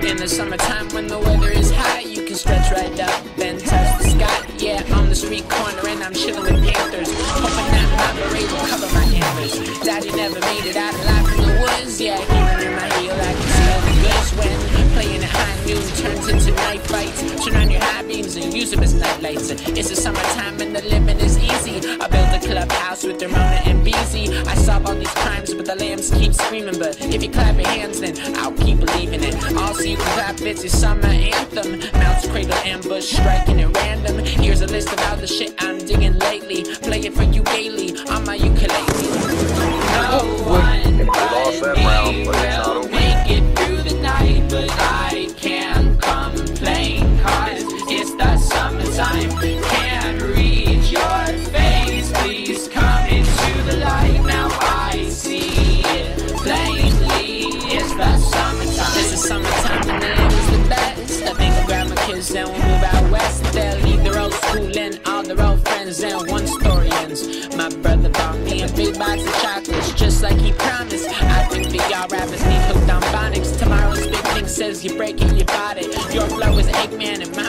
In the summertime when the weather is high, you can stretch right up, then touch the sky. Yeah, on the street corner and I'm chilling with panthers, hoping that my beret will cover my antlers. Daddy never made it out alive from the woods. Yeah, even in my heel I can see all the goods. When playing at high noon turns into night fights, turn on your high beams and use them as night lights. It's the summertime and the living is easy. I built a clubhouse with Ramona and BZ. I solve all these crimes but the lambs keep screaming. But if you clap your hands then I'll keep believing it. Also you can clap, it's your summer anthem. Mounts, cradle, ambush, striking at random. Here's a list of all the shit I'm digging lately. Play it for you daily on my ukulele. No one but me will make it through the night, but I can't complain, cause it's the summertime. Can't read your face, please come into the light. Now I see it plainly, it's the summertime. It's the summertime and the living's the best. I think I'll grab my kids and we'll move out west. They'll leave their old school and all their old friends, and one story ends. My brother bought me a big box of chocolates, just like he promised. I think that y'all rappers need hooked on phonics. Tomorrow's big thing says you break it, you bought it. Your flow is Eggman and my